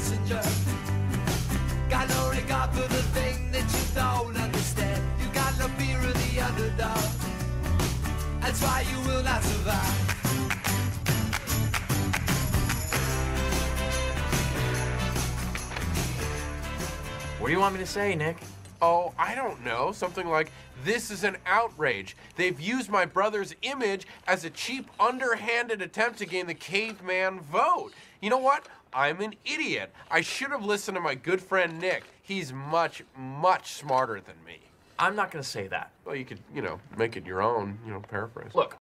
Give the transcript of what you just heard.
passenger. Got no regard for the thing that you don't understand. You got no fear of the underdog. That's why you will not survive. What do you want me to say, Nick? Oh, I don't know. Something like, this is an outrage. They've used my brother's image as a cheap, underhanded attempt to gain the caveman vote. You know what? I'm an idiot. I should have listened to my good friend Nick. He's much, much smarter than me. I'm not gonna say that. Well, you could, make it your own, paraphrase. Look,